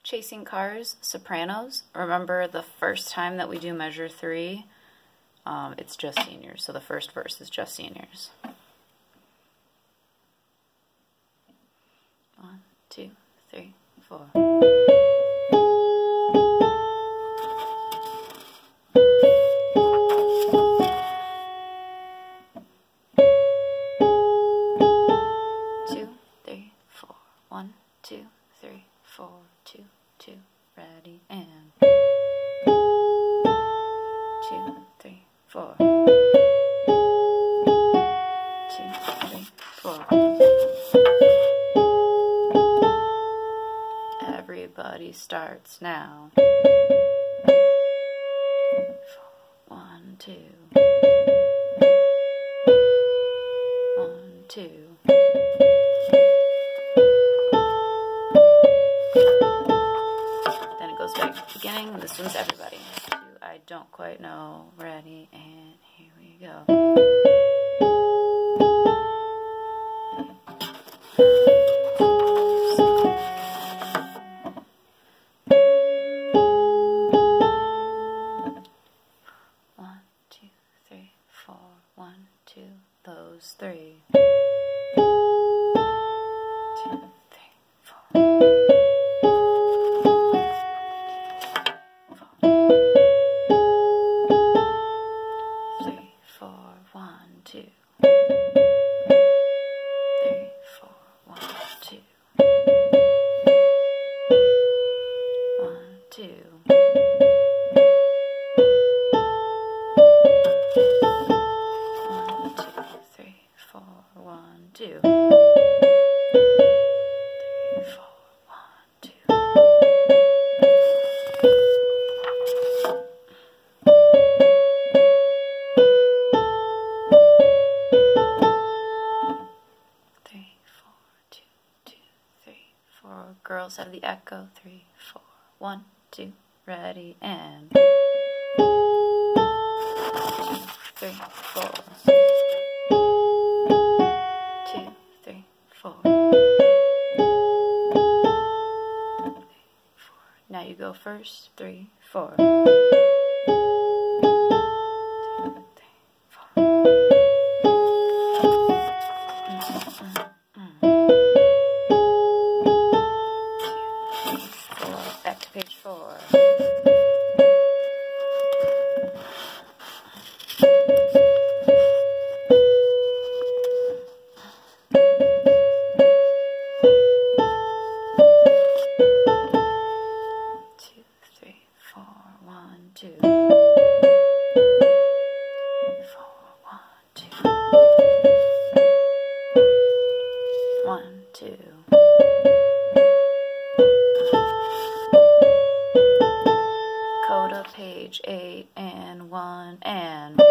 Chasing Cars, Sopranos. Remember the first time that we do measure 3, it's just seniors. So the first verse is just seniors. 1, 2, 3, 4. 1, 2, 3, 4, 2, 2, ready, and 2, 3, 4. 2, 3, 4. Everybody starts now. 1, 2. 1, 2. Then it goes back to the beginning. This one's everybody. 2, I don't quite know. Ready, and here we go. 1, 2, 3, 4. 1, 2, those 3. 2, 3, 4. 3, 4, 1, 2. 3, 4, 1, 2. 1, 2. 1, 2, 3, 4, 1, 2. 3, 4, 1, 2. 3, 4, 2, 2, 3, 4. Girls have the echo. 3, 4, 1, 2, ready, and 2, 3, 4. 2, 3, 4. 3, 4. Now you go first. 3, 4. 2, 3, 4. Back to page 4. 2, 3, 4, 1, 2. 4, 1, 2. 1, 2. Coda, page 8, and 1, and